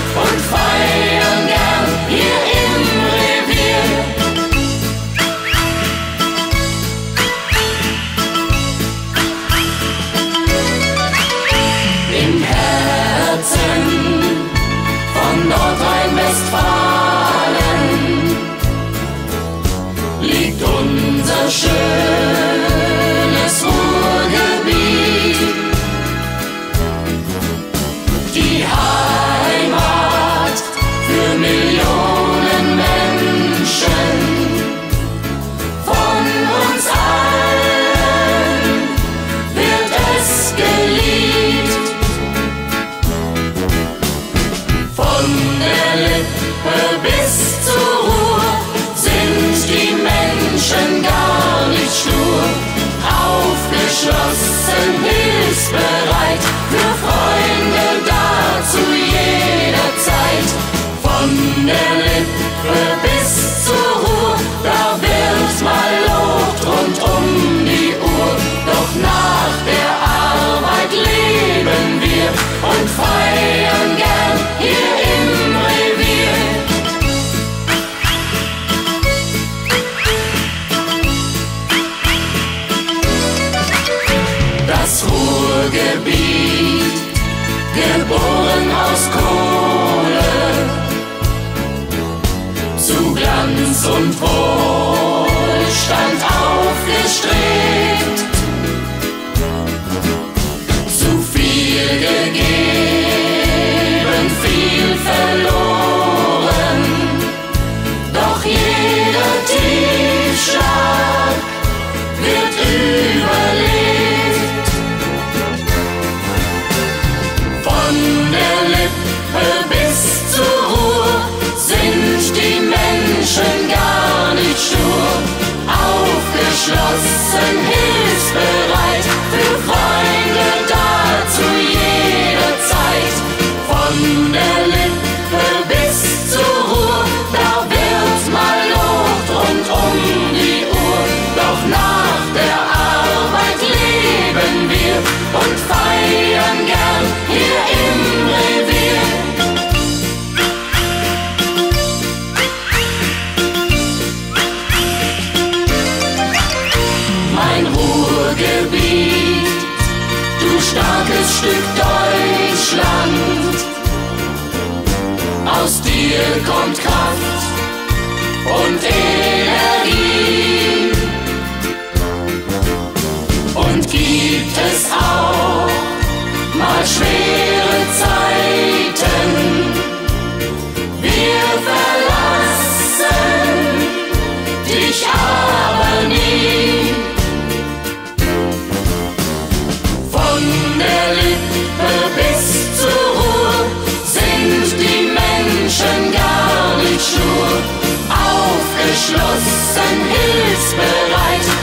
und feiern gern hier im Revier. Im Herzen von Nordrhein-Westfalen liegt unser schönes Ruhrgebiet. Die Heimat für Millionen Menschen, von uns allen wird es geliebt. Von der Lippe bis zur Ruhr sind die Menschen gar nicht stur, aufgeschlossen, hilfsbereit, für Freunde da zu jeder Zeit. Von der Lippe bis zur Ruhr, da wird mal Luft rund um die Uhr. Doch nach der Arbeit leben wir und feiern gern hier im Revier. Das Ruhrgebiet, geboren aus Kohle, zu Glanz und Wohlstand aufgestrebt, zu viel gegeben, viel verloren, doch jeder Tiefschlag wird überlebt. Von der Lippe bis zur Ruhr sind die Menschen gar nicht stur, aufgeschlossen, hilfsbereit, für Freunde da zu jeder Zeit. Von der Lippe bis zur Ruhr, da wird mal Luft rund um die Uhr. Doch nach der Arbeit leben wir und feiern gern hier im Revier. Mein Ruhrgebiet, du starkes Stück Deutschland, aus dir kommt Kraft und Energie. Und gibt es auch mal schwere Zeiten, wir verlassen dich aber nie. Von der Lippe bis zur Ruhr sind die Menschen gar nicht stur, aufgeschlossen, hilfsbereit,